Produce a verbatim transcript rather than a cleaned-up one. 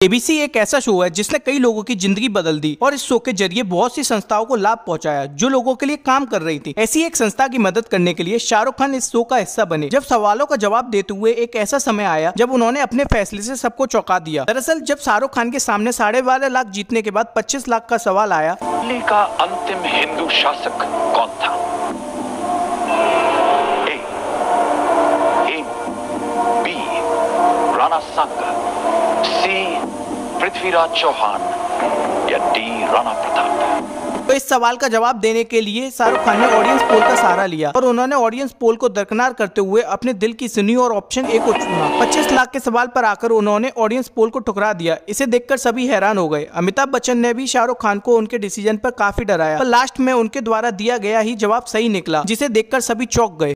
ABC एक ऐसा show है जिसने कई लोगों की जिंदगी बदल दी और इस शो के जरिए बहुत सी संस्थाओं को लाभ पहुंचाया जो लोगों के लिए काम कर रही थी। ऐसी एक संस्था की मदद करने के लिए शाहरुख खान इस शो का हिस्सा बने। जब सवालों का जवाब देते हुए एक ऐसा समय आया जब उन्होंने अपने फैसले से सबको चौंका दिया। दरअसल जब शाहरुख खान के सामने साढ़े बारह लाख जीतने के बाद पच्चीस लाख का सवाल आया, दिल्ली का अंतिम हिंदू शासक कौन था? A, A, B, Rana Sanga, C, Prithviraj Chauhan या डी, राणा प्रताप। तो इस सवाल का जवाब देने के लिए शाहरुख खान ने ऑडियंस पोल का सहारा लिया और उन्होंने ऑडियंस पोल को दरकिनार करते हुए अपने दिल की सुनी और ऑप्शन ए को चुना। पच्चीस लाख के सवाल पर आकर उन्होंने ऑडियंस पोल को ठुकरा दिया। इसे देखकर सभी हैरान हो गए। अमिताभ बच्चन ने भी शाहरुख खान को उनके डिसीजन पर काफी डराया, पर लास्ट में उनके द्वारा दिया गया ही जवाब सही निकला, जिसे देखकर सभी चौंक गए।